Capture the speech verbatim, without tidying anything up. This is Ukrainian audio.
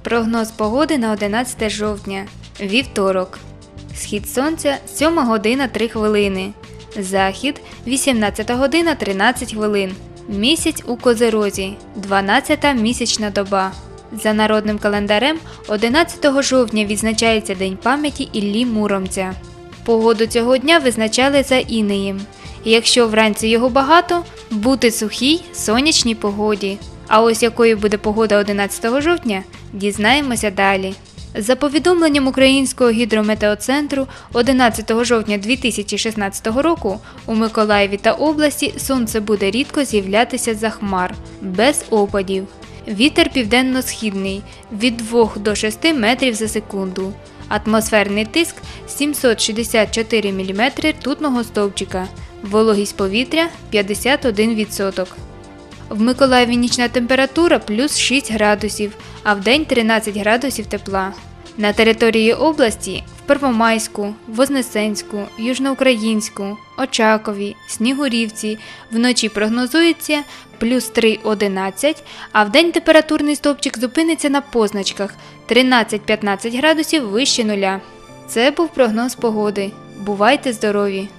Прогноз погоди на одинадцяте жовтня. Вівторок. Схід сонця – сьома година три хвилини. Захід – вісімнадцята година тринадцять хвилин. Місяць у Козирозі – дванадцята місячна доба. За народним календарем одинадцятого жовтня відзначається День пам'яті Іллі Муромця. Погоду цього дня визначали за інеєм. Якщо вранці його багато, бути сухій, сонячній погоді. А ось якою буде погода одинадцятого жовтня, дізнаємося далі. За повідомленням Українського гідрометеоцентру, одинадцятого жовтня дві тисячі шістнадцятого року у Миколаєві та області сонце буде рідко з'являтися за хмар, без опадів. Вітер південно-східний – від двох до шести метрів за секунду. Атмосферний тиск – сімсот шістдесят чотири міліметри ртутного стовпчика. Вологість повітря – п'ятдесят один відсоток. В Миколаєві нічна температура – плюс шість градусів, а вдень – тринадцять градусів тепла. На території області – в Первомайську, Вознесенську, Южноукраїнську, Очакові, Снігурівці вночі прогнозується плюс три – одинадцять, а вдень температурний стовпчик зупиниться на позначках тринадцять - п'ятнадцять градусів вище нуля. Це був прогноз погоди. Бувайте здорові!